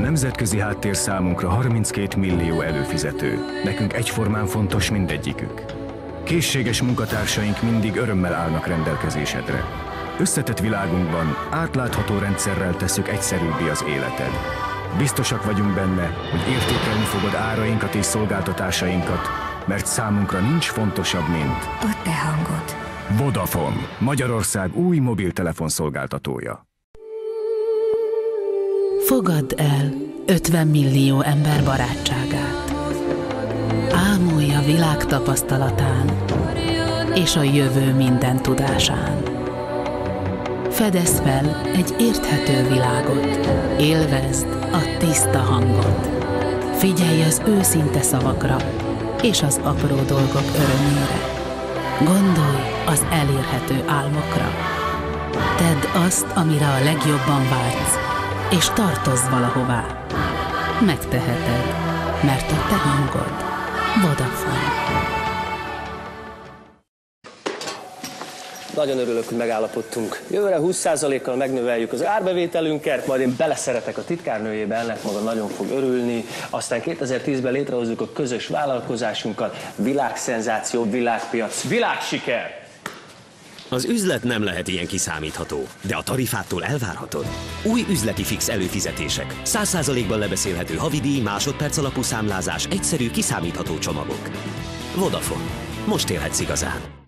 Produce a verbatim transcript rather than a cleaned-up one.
nemzetközi háttér számunkra harminckét millió előfizető. Nekünk egyformán fontos mindegyikük. Készséges munkatársaink mindig örömmel állnak rendelkezésedre. Összetett világunkban átlátható rendszerrel tesszük egyszerűbbé az életed. Biztosak vagyunk benne, hogy értékelni fogod árainkat és szolgáltatásainkat, mert számunkra nincs fontosabb, mint a te hangod. Vodafone, Magyarország új mobiltelefon szolgáltatója. Fogadd el ötven millió ember barátságát. Ámulj a világ tapasztalatán és a jövő minden tudásán. Fedezz fel egy érthető világot, élvezd a tiszta hangot. Figyelj az őszinte szavakra és az apró dolgok örömére. Gondolj az elérhető álmokra. Tedd azt, amire a legjobban vágysz, és tartozz valahová. Megteheted, mert a te hangod Vodafone. Nagyon örülök, hogy megállapodtunk. Jövőre húsz százalékkal megnöveljük az árbevételünket, majd én beleszeretek a titkárnőjébe, ennek maga nagyon fog örülni. Aztán kétezer-tízben létrehozzuk a közös vállalkozásunkat. Világszenzáció, világpiac, világsiker! Az üzlet nem lehet ilyen kiszámítható, de a tarifától elvárhatod. Új üzleti fix előfizetések, száz százalékban lebeszélhető havidíj, másodperc alapú számlázás, egyszerű, kiszámítható csomagok. Vodafone. Most élhetsz igazán.